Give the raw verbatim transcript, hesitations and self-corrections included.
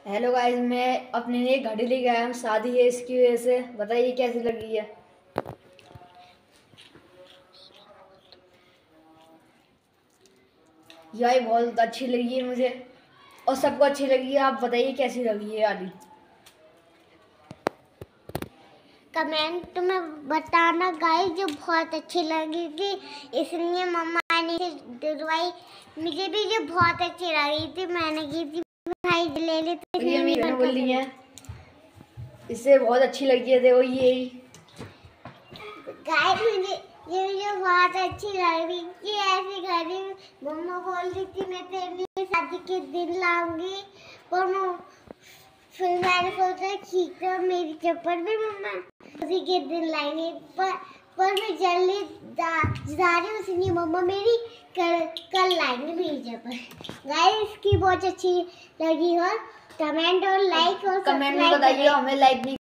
Hello guys, मैं अपने लिए घड़ी लेके आया हूँ। शादी है, इसकी वजह से बताइए कैसी लगी है। यही बहुत अच्छी लगी है मुझे और सबको अच्छी लगी है। आप बताइए कैसी लगी है वाली। कमेंट में बताना गाइस, जो बहुत अच्छी लगी थी इसलिए मम्मा ने दिलवाई। मुझे भी जो बहुत अच्छी लगी थी मैंने की थी भाई ले लेते। ये मेरी बहन बोल रही है इससे बहुत अच्छी लगी है। देखो ये गाइस, मुझे ये मुझे बहुत अच्छी लग रही थी। ऐसी घड़ी मम्मा बोल रही थी मैं तेरे लिए शादी के दिन लाऊंगी, और मैं फिर मैंने सोचा ठीक है मेरी चप्पल भी मम्मा उसी के दिन लाएंगे, पर पर मैं जल्दी जा, जा रही हूँ इसलिए मम्मा मेरी कल कल लाएंगे मेरी चप्पल। गाइस, इसकी बहुत अच्छी लगी हो कमेंट और लाइक और कमेंट में बताइए। हमें लाइक नहीं